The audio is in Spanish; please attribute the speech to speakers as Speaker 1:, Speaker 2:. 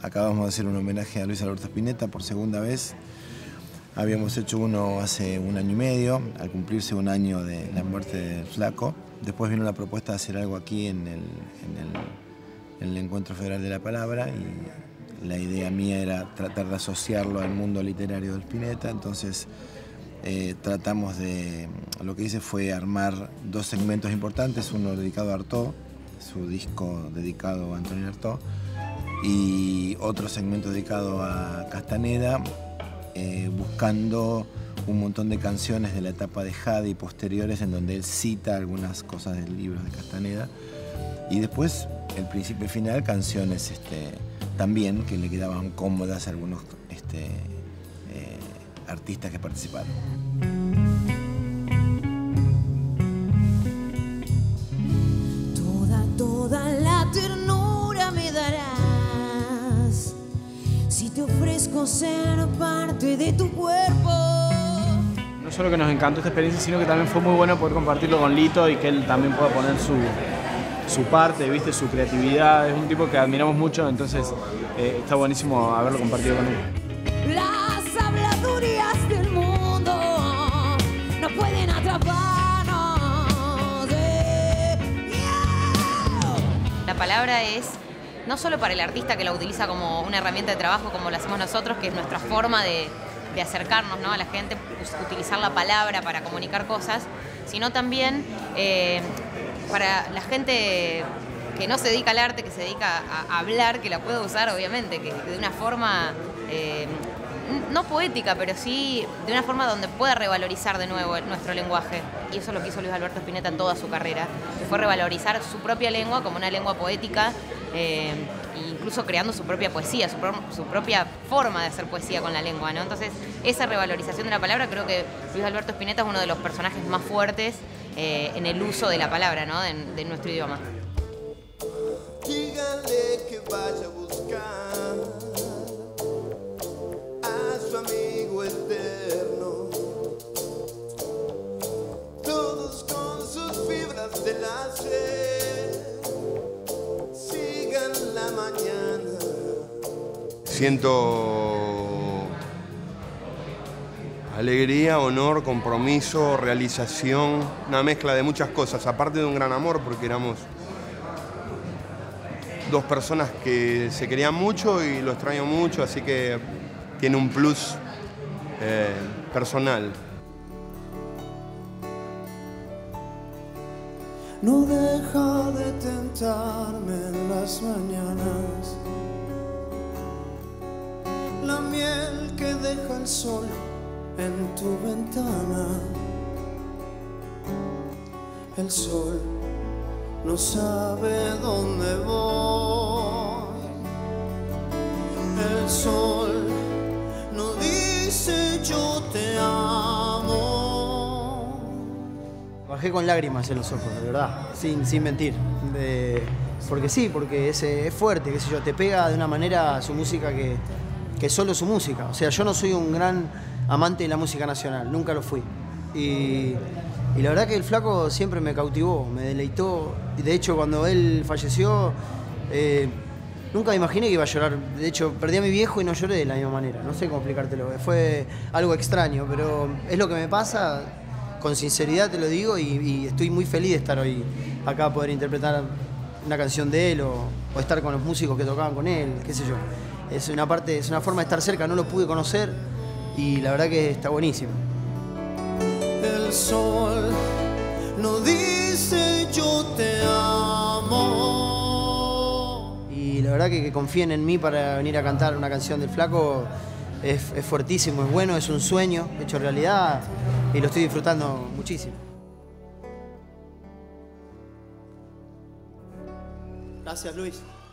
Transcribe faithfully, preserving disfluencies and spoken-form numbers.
Speaker 1: acabamos de hacer un homenaje a Luis Alberto Spinetta por segunda vez. Habíamos hecho uno hace un año y medio, al cumplirse un año de la muerte del Flaco. Después vino la propuesta de hacer algo aquí en el, en el, en el Encuentro Federal de la Palabra, y la idea mía era tratar de asociarlo al mundo literario de Spinetta. Entonces eh, tratamos de, lo que hice fue armar dos segmentos importantes, uno dedicado a Artaud, su disco dedicado a Antonio Artaud, y otro segmento dedicado a Castaneda, eh, buscando un montón de canciones de la etapa de Jade y posteriores en donde él cita algunas cosas del libro de Castaneda, y después el principio y final, canciones este, también que le quedaban cómodas a algunos este, eh, artistas que participaron.
Speaker 2: Toda, toda la ternura me darás si te ofrezco ser parte de tu cuerpo.
Speaker 3: No solo que nos encantó esta experiencia, sino que también fue muy bueno poder compartirlo con Lito y que él también pueda poner su, su parte, ¿viste? Su creatividad. Es un tipo que admiramos mucho, entonces eh, está buenísimo haberlo compartido con él.
Speaker 2: Las habladurías del mundo no pueden atraparnos. eh. Yeah.
Speaker 4: La palabra es no solo para el artista que la utiliza como una herramienta de trabajo como lo hacemos nosotros, que es nuestra forma de, de acercarnos, ¿no?, a la gente, utilizar la palabra para comunicar cosas, sino también eh, para la gente que no se dedica al arte, que se dedica a hablar, que la pueda usar obviamente, que de una forma eh, no poética, pero sí de una forma donde pueda revalorizar de nuevo nuestro lenguaje. Y eso es lo que hizo Luis Alberto Spinetta en toda su carrera, que fue revalorizar su propia lengua como una lengua poética, eh, incluso creando su propia poesía, su, pro su propia forma de hacer poesía con la lengua, ¿no? Entonces, esa revalorización de la palabra, creo que Luis Alberto Spinetta es uno de los personajes más fuertes eh, en el uso de la palabra, ¿no?, de, de nuestro idioma.
Speaker 5: Díganle que vaya a buscar a su amigo eterno, todos con sus fibras de láser, sigan la mañana.
Speaker 6: Siento alegría, honor, compromiso, realización, una mezcla de muchas cosas, aparte de un gran amor, porque éramos dos personas que se querían mucho y lo extraño mucho, así que tiene un plus eh, personal.
Speaker 5: No deja de tentarme en las mañanas la miel que deja el sol en tu ventana. El sol no sabe dónde voy. El sol no dice yo te amo.
Speaker 7: Bajé con lágrimas en los ojos, de verdad, sin, sin mentir. De, porque sí, porque es, es fuerte, qué sé yo, te pega de una manera su música que, que solo su música. O sea, yo no soy un gran amante de la música nacional, nunca lo fui. Y, y la verdad que el Flaco siempre me cautivó, me deleitó. Y de hecho, cuando él falleció, eh, nunca me imaginé que iba a llorar. De hecho, perdí a mi viejo y no lloré de la misma manera. No sé cómo explicártelo. Fue algo extraño, pero es lo que me pasa. Con sinceridad te lo digo, y, y estoy muy feliz de estar hoy acá, poder interpretar una canción de él o, o estar con los músicos que tocaban con él, qué sé yo. Es una parte, es una forma de estar cerca, no lo pude conocer y la verdad que está buenísimo.
Speaker 5: El sol no dice yo te amo.
Speaker 7: Y la verdad que, que confíen en mí para venir a cantar una canción del Flaco es, es fuertísimo, es bueno, es un sueño hecho realidad y lo estoy disfrutando muchísimo.
Speaker 5: Gracias, Luis.